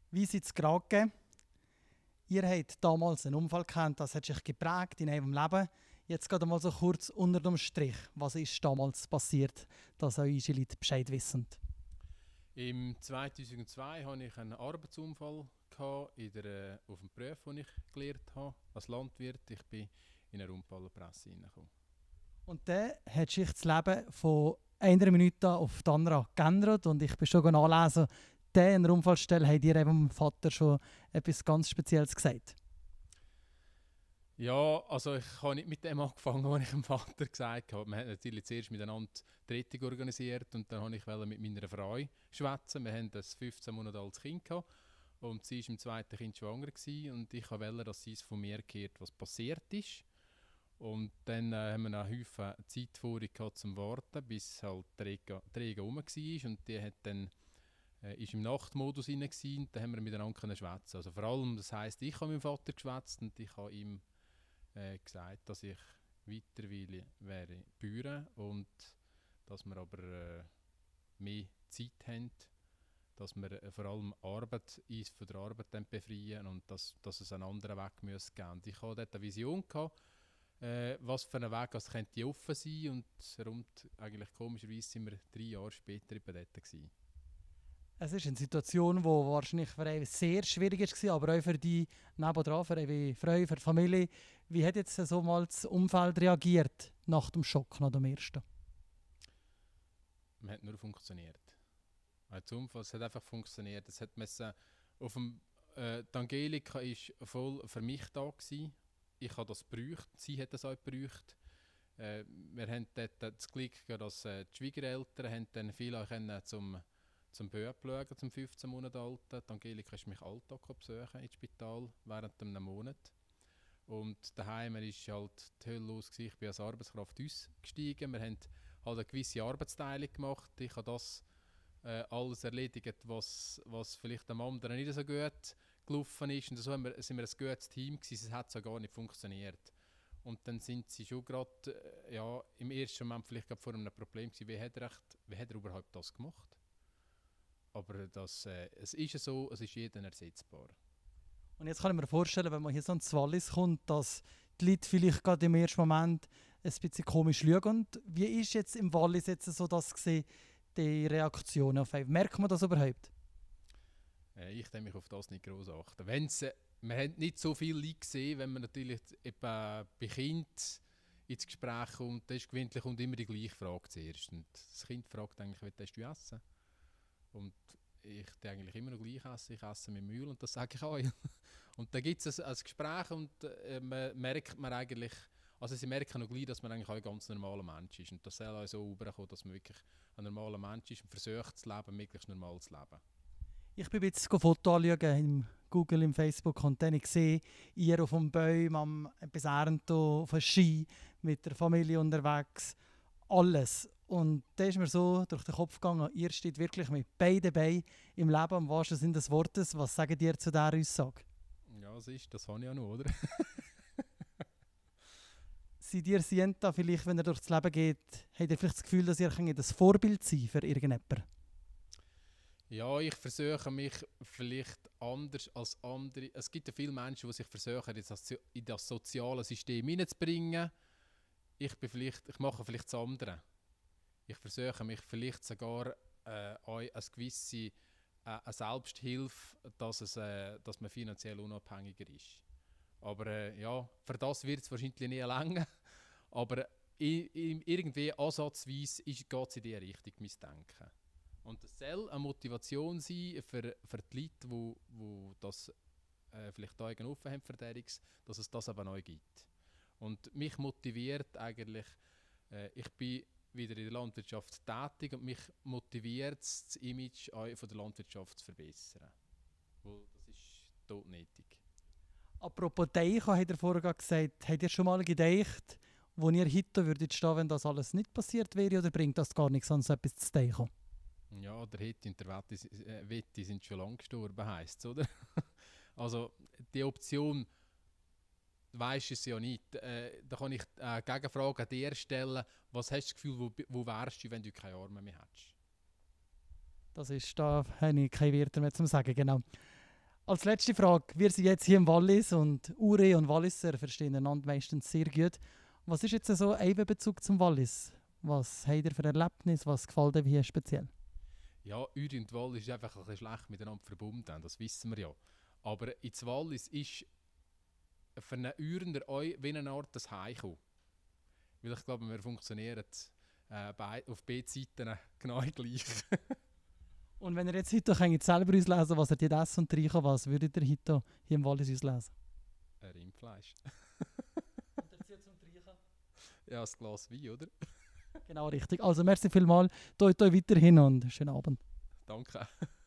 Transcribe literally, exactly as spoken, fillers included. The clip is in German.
Wie ist es gerade gegeben? Ihr habt damals einen Unfall gehabt, das hat sich geprägt in eurem Leben. Jetzt gerade mal so kurz unter dem Strich. Was ist damals passiert, dass eure Leute Bescheid wissen? Im zweitausendzwei hatte ich einen Arbeitsunfall gehabt in der, äh, auf dem Beruf, den ich gelernt habe als Landwirt. Ich bin in eine Unfallpresse hineingekommen. Und dann hat sich das Leben von einer Minute auf die andere geändert. Und ich bin schon nachlesen, der in der Unfallstelle hat ihr eben dem Vater schon etwas ganz Spezielles gesagt. Ja, also ich habe nicht mit dem angefangen, was ich dem Vater gesagt habe. Wir haben natürlich zuerst miteinander die Rettung organisiert und dann wollte ich mit meiner Frau schwätzen. Wir haben ein fünfzehn Monate altes Kind gehabt und sie war im zweiten Kind schwanger gewesen, und ich wollte, dass sie es von mir hört, was passiert ist. Und dann äh, haben wir noch Haufen Zeit vor gehabt zum Warten, bis halt der Regen, der Regen rum war, und die hat dann äh, ist im Nachtmodus rein gewesen, und dann haben wir miteinander schwätzen. Also vor allem, das heisst, ich habe mit dem Vater geschwätzt und ich habe ihm äh, gesagt, dass ich weiter will, wäre Bäuerin, und dass wir aber äh, mehr Zeit haben, dass wir äh, vor allem Arbeit, uns von der Arbeit dann befreien, und dass, dass es einen anderen Weg müsste geben. Und ich hatte dort eine Vision gehabt, äh, was für einen Weg es könnte offen sein, und rund, eigentlich komischerweise sind wir drei Jahre später eben dort gewesen. Es ist eine Situation, die wahrscheinlich für euch sehr schwierig war, aber auch für die nebendran, für eure Frau, für die Familie. Wie hat jetzt so mal das Umfeld reagiert nach dem Schock, nach dem ersten? Man hat nur funktioniert. Das Unfall, es hat einfach funktioniert. Es hat müssen, auf dem, äh, die Angelika war voll für mich da gewesen. Ich habe das gebraucht, sie hat das auch gebraucht. Äh, wir haben dort das Glück, dass äh, die Schwiegereltern haben dann viele können zum zum Böb schauen, zum fünfzehn Monate alten. Die Angelika ist mich Alltag besuchen ins Spital während einem Monat. Und daheim war halt die Hölle los. Ich bin als Arbeitskraft ausgestiegen. Wir haben halt eine gewisse Arbeitsteilung gemacht. Ich habe das äh, alles erledigt, was, was vielleicht am anderen nicht so gut gelaufen ist. Und so haben wir, sind wir ein gutes Team gewesen. Es hat so gar nicht funktioniert. Und dann sind sie schon gerade äh, ja, im ersten Moment vielleicht vor einem Problem gewesen. Wie hat er, echt, wie hat er überhaupt das gemacht? Aber das, äh, es ist ja so, es ist jeden ersetzbar. Und jetzt kann ich mir vorstellen, wenn man hier so ins Wallis kommt, dass die Leute vielleicht gerade im ersten Moment ein bisschen komisch schauen. Und wie ist jetzt im Wallis jetzt so das gesehen, die Reaktion auf euch? Merkt man das überhaupt? Äh, ich denke mich auf das nicht groß achten. Wenn's, äh, wir haben nicht so viele Leute gesehen, wenn man natürlich etwa bei Kindern ins Gespräch kommt, dann ist gewöhnlich und immer die gleiche Frage zuerst. Und das Kind fragt eigentlich, was willst du essen? Und ich denke eigentlich immer noch gleich essen. Ich esse mit Mühl, und das sage ich auch. Und dann gibt es ein, ein Gespräch, und äh, man merkt man eigentlich, also sie merken noch gleich, dass man eigentlich auch ein ganz normaler Mensch ist. Und das soll auch so rüberkommen, dass man wirklich ein normaler Mensch ist und versucht, das Leben möglichst normal zu leben. Ich bin jetzt ein Foto anschauen, im Google, im Facebook, und dann sehe ich ihr auf dem Baum, am etwas ernten, auf einem Ski, mit der Familie unterwegs. Alles. Und da ist mir so durch den Kopf gegangen, ihr steht wirklich mit beiden Beinen im Leben, am wahrsten Sinne des Wortes. Was sagt ihr zu dieser Aussage? Ja, das ist, das habe ich ja noch, oder? Seid ihr Sienta vielleicht, wenn ihr durchs Leben geht, habt ihr vielleicht das Gefühl, dass ihr das Vorbild sein für irgendjemanden? Ja, ich versuche mich vielleicht anders als andere. Es gibt ja viele Menschen, die sich versuchen, in das soziale System hineinzubringen. Ich, bin vielleicht, ich mache vielleicht das andere. Ich versuche mich vielleicht sogar äh, eine gewisse äh, eine Selbsthilfe, dass, es, äh, dass man finanziell unabhängiger ist. Aber äh, ja, für das wird es wahrscheinlich nie länger. Aber i, i, irgendwie ansatzweise geht es in diese Richtung, mein Denken. Und das soll eine Motivation sein für, für die Leute, die, die das äh, vielleicht die Augen offen haben für Derix, dass es das aber neu gibt. Und mich motiviert eigentlich, äh, ich bin wieder in der Landwirtschaft tätig, und mich motiviert es, das Image von der Landwirtschaft zu verbessern. Weil das ist todnötig. Apropos Deichen, hat er vorher gesagt, habt ihr schon mal gedacht, wo ihr heute würdet stehen, wenn das alles nicht passiert wäre, oder bringt das gar nichts, sonst etwas zu deichen? Ja, der Hitti und der Wetti, äh, Wetti sind schon lange gestorben, heisst es, oder? Also die Option, weisst es ja nicht. Äh, da kann ich eine äh, Gegenfrage an dir stellen. Was hast du das Gefühl, wo, wo wärst du, wenn du keine Arme mehr hättest? Das ist, da habe ich keine Wörter mehr zum Sagen, genau. Als letzte Frage, wir sind jetzt hier im Wallis und Ure und Walliser verstehen einander meistens sehr gut. Was ist jetzt so ein Bezug zum Wallis? Was habt ihr für Erlebnis? Was gefällt euch hier speziell? Ja, Uri und Wallis ist einfach ein bisschen schlecht miteinander verbunden, das wissen wir ja. Aber ins Wallis ist für einen Urender auch wie eine Art das Heimkommen. Weil ich glaube, wir funktionieren äh, bei, auf beiden Seiten genau gleich. Und wenn ihr jetzt heute könnt selber uns lesen, was ihr dort essen und trinken, was würdet ihr heute hier im Wallis uns lesen? Ein Rindfleisch. Und dazu zum Trinken? Ja, ein Glas Wein, oder? Genau richtig. Also merci vielmals. Toi toi weiterhin und schönen Abend. Danke.